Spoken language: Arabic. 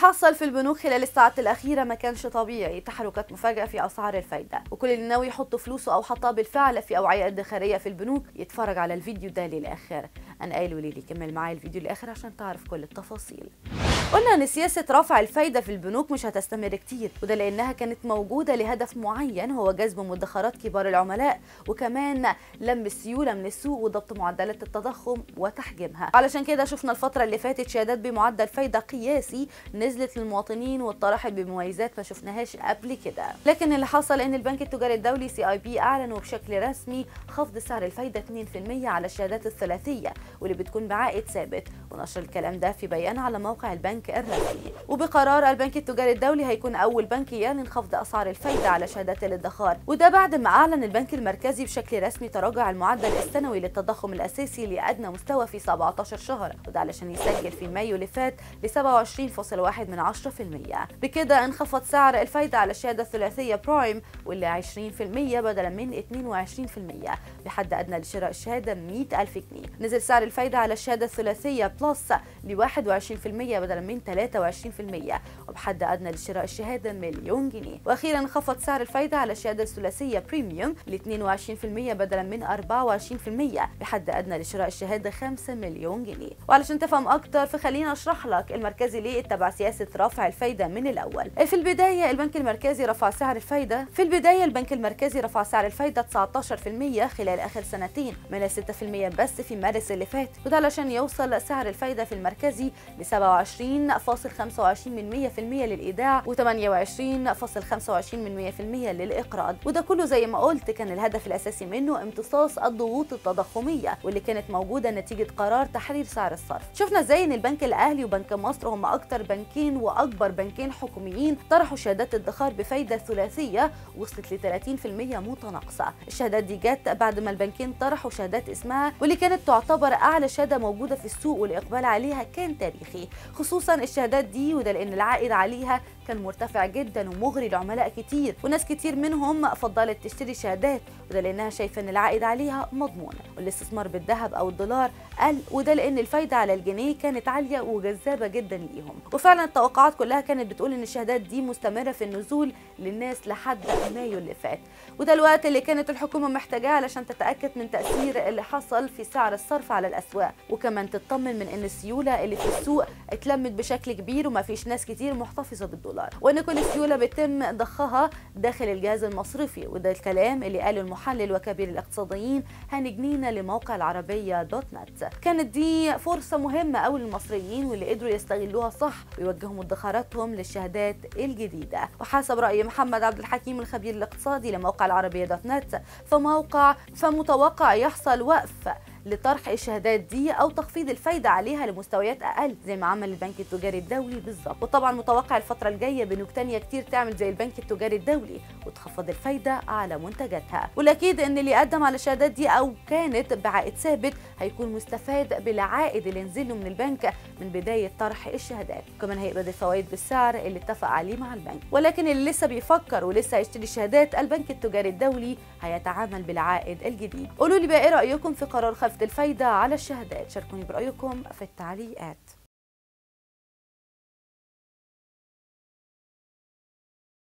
حصل في البنوك خلال الساعات الأخيرة ما كانش طبيعي، تحركات مفاجئة في أسعار الفايدة، وكل اللي ناوي يحط فلوسه أو حطها بالفعل في أوعية ادخارية في البنوك يتفرج على الفيديو ده للآخر. أنا قايل وليلي كمل معايا الفيديو للآخر عشان تعرف كل التفاصيل. قلنا ان سياسة رفع الفايدة في البنوك مش هتستمر كتير، وده لانها كانت موجودة لهدف معين هو جذب مدخرات كبار العملاء، وكمان لم السيولة من السوق وضبط معدلات التضخم وتحجيمها. علشان كده شفنا الفترة اللي فاتت شهادات بمعدل فايدة قياسي نزلت للمواطنين واتطرحت بمميزات ما شفناهاش قبل كده. لكن اللي حصل ان البنك التجاري الدولي CIB اعلنوا بشكل رسمي خفض سعر الفايدة 2% على الشهادات الثلاثية واللي بتكون بعائد ثابت، ونشر الكلام ده في بيان على موقع البنك الرسمي. وبقرار البنك التجاري الدولي هيكون اول بنك يعلن خفض اسعار الفايده على شهادات الادخار، وده بعد ما اعلن البنك المركزي بشكل رسمي تراجع المعدل السنوي للتضخم الاساسي لادنى مستوى في 17 شهر، وده علشان يسجل في مايو اللي فات ل 27.1%. بكده انخفض سعر الفايده على الشهاده الثلاثيه برايم واللي 20% بدلا من 22%، بحد ادنى لشراء الشهاده 100,000 جنيه. نزل سعر الفايده على الشهاده الثلاثيه بلس ل 21% بدلا من 23%، وبحد ادنى لشراء الشهاده مليون جنيه. واخيرا انخفض سعر الفايده على الشهاده الثلاثيه بريميوم ل 22% بدلا من 24%، بحد ادنى لشراء الشهاده 5 مليون جنيه. وعلشان تفهم اكتر فخلينا اشرح لك المركزي ليه اتبع سياسه رفع الفايده من الاول. في البدايه البنك المركزي رفع سعر الفايده 19% خلال اخر سنتين من 6% بس في مارس اللي فات، وده علشان يوصل سعر الفايده في المركزي ل 27.25% للإيداع و 28.25% للإقراض، وده كله زي ما قلت كان الهدف الأساسي منه امتصاص الضغوط التضخمية واللي كانت موجودة نتيجة قرار تحرير سعر الصرف. شفنا ازاي ان البنك الأهلي وبنك مصر هم أكتر بنكين وأكبر بنكين حكوميين طرحوا شهادات ادخار بفايدة ثلاثية وصلت ل 30% متناقصة. الشهادات دي جت بعد ما البنكين طرحوا شهادات اسمها واللي كانت تعتبر أعلى شهادة موجودة في السوق، والإقبال عليها كان تاريخي، خصوصا الشهادات دي، وده لان العائد عليها كان مرتفع جدا ومغري لعملاء كتير، وناس كتير منهم فضلت تشتري شهادات، وده لانها شايفه ان العائد عليها مضمون. والاستثمار بالذهب او الدولار قل، وده لان الفايده على الجنيه كانت عاليه وجذابه جدا ليهم. وفعلا التوقعات كلها كانت بتقول ان الشهادات دي مستمره في النزول للناس لحد مايو اللي فات، وده الوقت اللي كانت الحكومه محتاجاه علشان تتاكد من تاثير اللي حصل في سعر الصرف على الاسواق، وكمان تطمن من ان السيوله اللي في السوق اتلمت بشكل كبير وما فيش ناس كتير محتفظه بالدولار، وان كل السيوله بيتم ضخها داخل الجهاز المصرفي، وده الكلام اللي قاله المحلل وكبير الاقتصاديين هاني جنينه لموقع العربيه .net. كانت دي فرصه مهمه قوي للمصريين واللي قدروا يستغلوها صح ويوجهوا مدخراتهم للشهادات الجديده. وحسب راي محمد عبد الحكيم الخبير الاقتصادي لموقع العربيه .net فمتوقع يحصل وقف لطرح الشهادات دي او تخفيض الفايده عليها لمستويات اقل زي ما عمل البنك التجاري الدولي بالظبط. وطبعا متوقع الفتره الجايه بنوك تانيه كتير تعمل زي البنك التجاري الدولي وتخفض الفايده على منتجاتها، والاكيد ان اللي قدم على الشهادات دي او كانت بعائد ثابت هيكون مستفاد بالعائد اللي نزل له من البنك من بدايه طرح الشهادات، كمان هيقبض الفوائد بالسعر اللي اتفق عليه مع البنك. ولكن اللي لسه بيفكر ولسه هيشتري الشهادات البنك التجاري الدولي هيتعامل بالعائد الجديد. قولوا لي بقى ايه رايكم في قرار خفض الفايدة على الشهادات؟ شاركوني برأيكم في التعليقات.